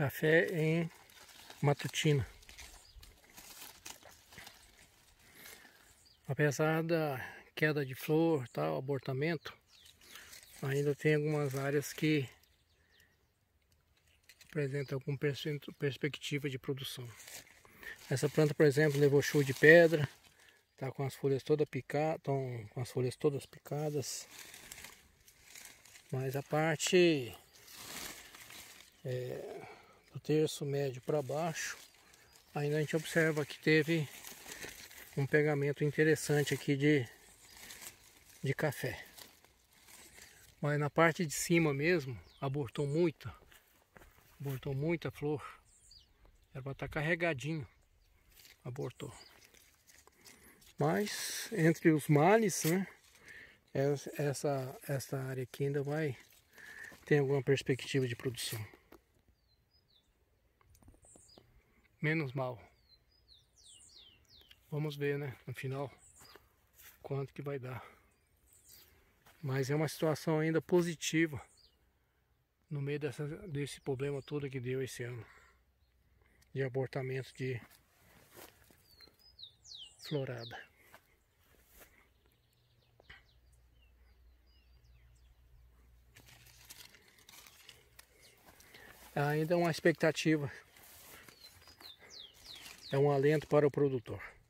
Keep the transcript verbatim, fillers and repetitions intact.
Café em Matutina. Apesar da queda de flor, tal, abortamento, ainda tem algumas áreas que apresentam alguma perspectiva de produção. Essa planta, por exemplo, levou chuva de pedra, tá com as folhas todas picadas, estão com as folhas todas picadas. Mas a parte é, do terço médio para baixo, ainda a gente observa que teve um pegamento interessante aqui de, de café. Mas na parte de cima mesmo, abortou muita, abortou muita flor. Era para estar carregadinho, abortou. Mas entre os males, né, essa, essa área aqui ainda vai ter alguma perspectiva de produção. Menos mal. Vamos ver, né, no final, quanto que vai dar. Mas é uma situação ainda positiva no meio dessa, desse problema todo que deu esse ano de abortamento de florada. Ainda é uma expectativa, é um alento para o produtor.